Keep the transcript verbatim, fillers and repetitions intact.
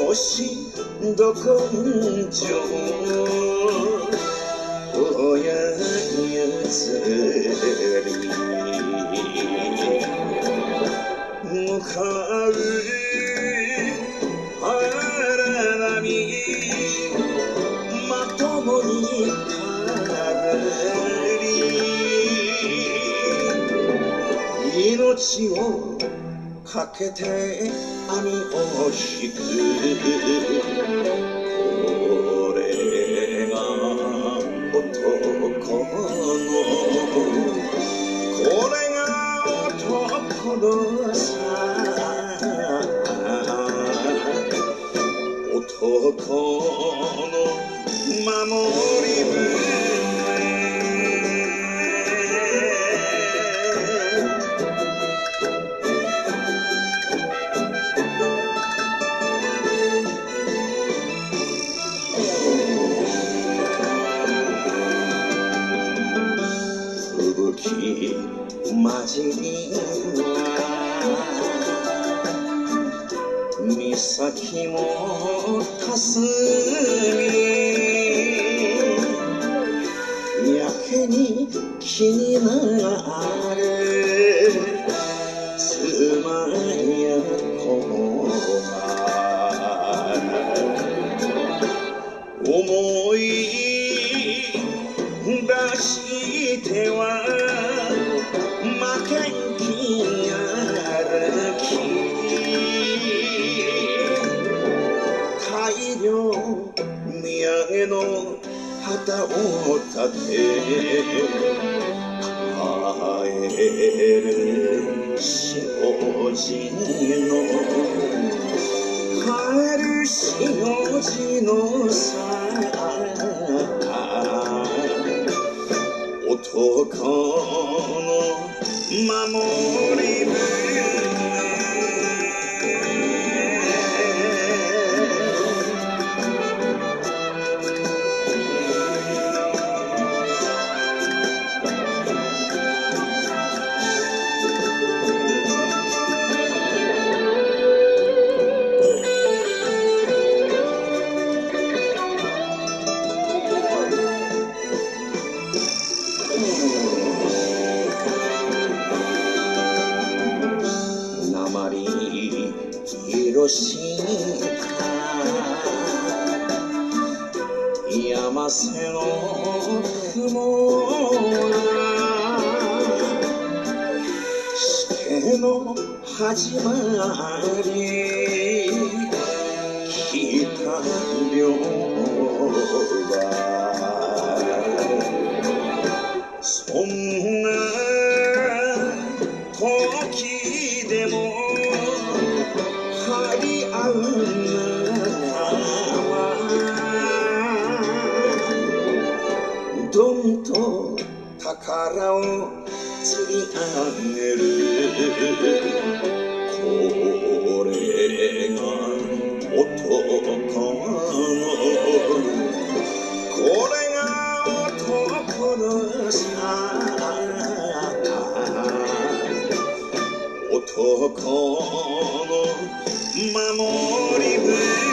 しど根性親譲り向かう荒波まともにかぶり命をかけて網を引くこれが男のこれが男のさ男の守り船混じりは岬もかすみやけに気になる妻や子が思い出しては負けん気歩き大量土産の旗を立て帰る下地の帰る下地のさ男の守り船広島山瀬の雲死刑の始まり来た両はそんな時でも張り合うどんと宝を釣り上げるこれが男のこれが男のさ男の守り船